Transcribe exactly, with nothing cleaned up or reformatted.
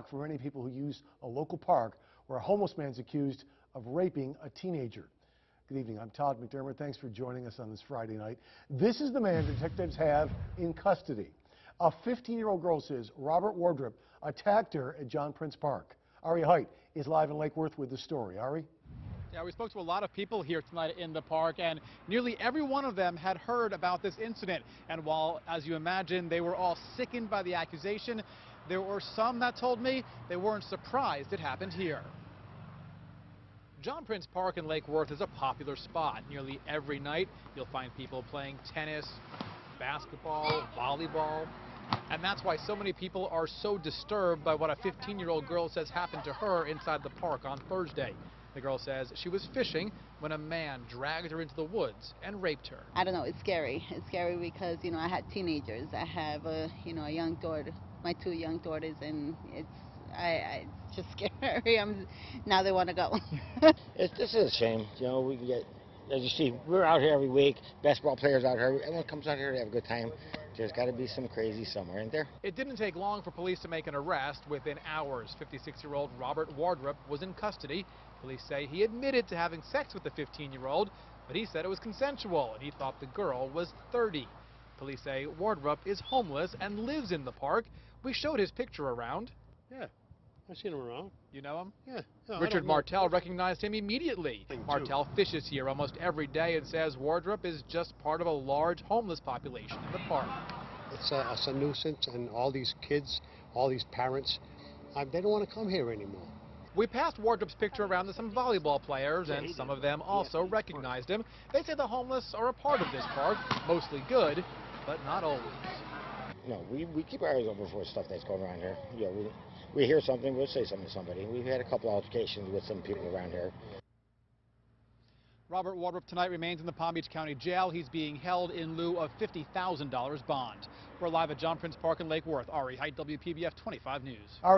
shock for many people who use a local park where a homeless man's accused of raping a teenager. Good evening, I'm Todd McDermott. Thanks for joining us on this Friday night. This is the man detectives have in custody. A fifteen-year-old girl says Robert Wardrop attacked her at John Prince Park. Ari Height is live in Lake Worth with the story. Ari? Yeah, we spoke to a lot of people here tonight in the park, and nearly every one of them had heard about this incident. And while, as you imagine, they were all sickened by the accusation, there were some that told me they weren't surprised it happened here. John Prince Park in Lake Worth is a popular spot. Nearly every night you'll find people playing tennis, basketball, volleyball. And that's why so many people are so disturbed by what a fifteen-year-old girl says happened to her inside the park on Thursday. The girl says she was fishing when a man dragged her into the woods and raped her. I don't know, it's scary. It's scary because, you know, I had teenagers. I have a, you know, a young daughter, my two young daughters, and it's, I, I it's just scary. I'm, now they want to go. It's, this is a shame. You know, we get, as you see, we're out here every week. Basketball players out here. Everyone comes out here to have a good time. There's got to be some crazy somewhere, isn't there? It didn't take long for police to make an arrest. Within hours, fifty-six-year-old Robert Wardrop was in custody. Police say he admitted to having sex with the fifteen-year-old, but he said it was consensual, and he thought the girl was thirty. Police say Wardrop is homeless and lives in the park. We showed his picture around. Yeah, I've seen him around. You know him? Yeah. No, Richard Martell recognized him immediately. Martell fishes here almost every day and says Wardrop is just part of a large homeless population in the park. It's a, it's a nuisance, and all these kids, all these parents, uh, they don't want to come here anymore. We passed Wardrop's picture around to some volleyball players, and some of them also recognized him. They say the homeless are a part of this park, mostly good, but not always. No, we, we keep our eyes open for stuff that's going around here. You know, we, we hear something, we'll say something to somebody. We've had a couple altercations with some people around here. Robert Wardrop tonight remains in the Palm Beach County Jail. He's being held in lieu of fifty thousand dollars bond. We're live at John Prince Park in Lake Worth. Ari Height, W P B F twenty-five News.